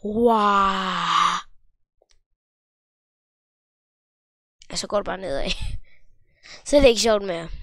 Wow. Og så går det bare nedad. Så er det ikke sjovt mere.